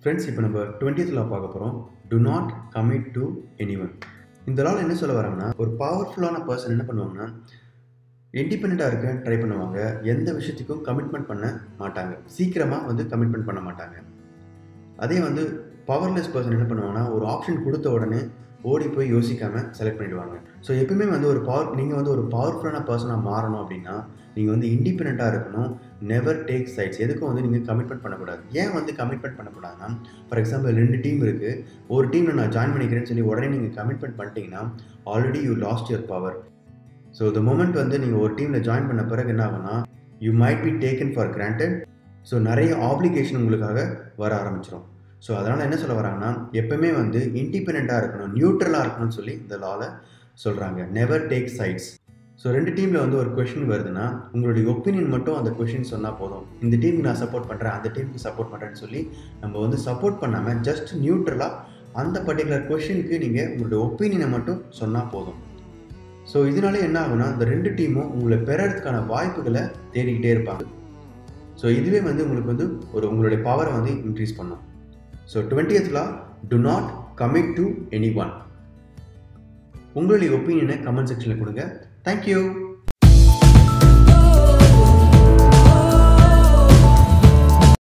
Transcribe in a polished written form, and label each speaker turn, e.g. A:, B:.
A: Friends, இப்போ நம்ம 20th law பார்க்க போகிறோம். Do not commit to anyone. இந்த லாவில் என்ன சொல்ல வராங்கன்னா, ஒரு பவர்ஃபுல்லான பர்சன் என்ன பண்ணுவாங்கன்னா, இண்டிபெண்ட்டாக இருக்க ட்ரை பண்ணுவாங்க. எந்த விஷயத்துக்கும் கமிட்மெண்ட் பண்ண மாட்டாங்க. சீக்கிரமாக கமிட்மெண்ட் பண்ண மாட்டாங்க. அதே பவர்லெஸ் பர்சன் என்ன பண்ணுவாங்கன்னா, ஒரு ஆப்ஷன் கொடுத்த உடனே ஓடி போய் யோசிக்காமல் செலக்ட் பண்ணிவிடுவாங்க. ஸோ எப்பவுமே நீங்கள் ஒரு பவர்ஃபுல்லான பர்சனாக மாறணும் அப்படின்னா, நீங்கள் இண்டிபெண்ட்டாக இருக்கணும். Never take sides. எதுக்கும் நீங்கள் கமிட்மெண்ட் பண்ணக்கூடாது. ஏன் கமிட்மெண்ட் பண்ணக்கூடாதுன்னா, ஃபார் எக்ஸாம்பிள் 2 டீம் இருக்குது. ஒரு டீமில் நான் ஜாயின் பண்ணிக்கிறேன்னு சொல்லி உடனே நீங்கள் கமிட்மெண்ட் பண்ணிட்டீங்கன்னா, already you lost your power. So the moment நீங்கள் ஒரு டீமில் ஜாயின் பண்ண பிறகு என்ன ஆகும்னா, you might be taken for granted. So நிறைய ஆப்ளிகேஷன் உங்களுக்காக வர ஆரம்பிச்சிடும். ஸோ அதனால் என்ன சொல்ல வராங்கன்னா, எப்பவுமே இண்டிபெண்ட்டாக இருக்கணும், நியூட்ரலாக இருக்கணும்னு சொல்லி இந்த லாவில் சொல்கிறாங்க. Never take sides. ஸோ 2 டீமில் ஒரு கொஷின் வருதுன்னா, உங்களுடைய ஒப்பீனியன் மட்டும் அந்த கொஷின் சொன்னால் போதும். இந்த டீமுக்கு நான் சப்போர்ட் பண்ணுறேன், அந்த டீமுக்கு சப்போர்ட் பண்ணுறேன்னு சொல்லி நம்ம சப்போர்ட் பண்ணாமல் ஜஸ்ட் நியூட்ரலாக அந்த பர்டிகுலர் கொஷினுக்கு நீங்கள் உங்களுடைய ஒப்பீனியனை மட்டும் சொன்னால் போதும். ஸோ இதனால என்ன ஆகுனா, இந்த 2 டீமும் உங்களை பெறறதுக்கான வாய்ப்புகளை தேடிக்கிட்டே இருப்பாங்க. ஸோ இதுவே உங்களுக்கு உங்களுடைய பவரை இன்க்ரீஸ் பண்ணும். So 20th law, do not commit to anyone. உங்களுடைய ஒப்பீனியனை கமெண்ட் செக்ஷனில் கொடுங்க. தேங்க்யூ.